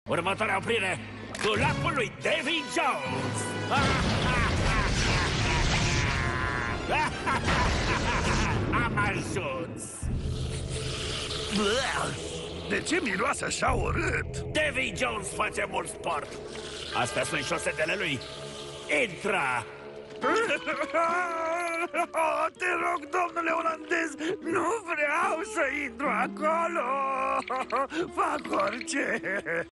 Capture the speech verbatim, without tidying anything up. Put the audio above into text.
Următoarea oprire, dulapul lui Davy Jones! Am ajuns! De ce miroase așa urât? Davy Jones face mult sport! Astea sunt șosetele lui! Intră! Te rog, domnule olandez, nu vreau să intru acolo! Fac orice!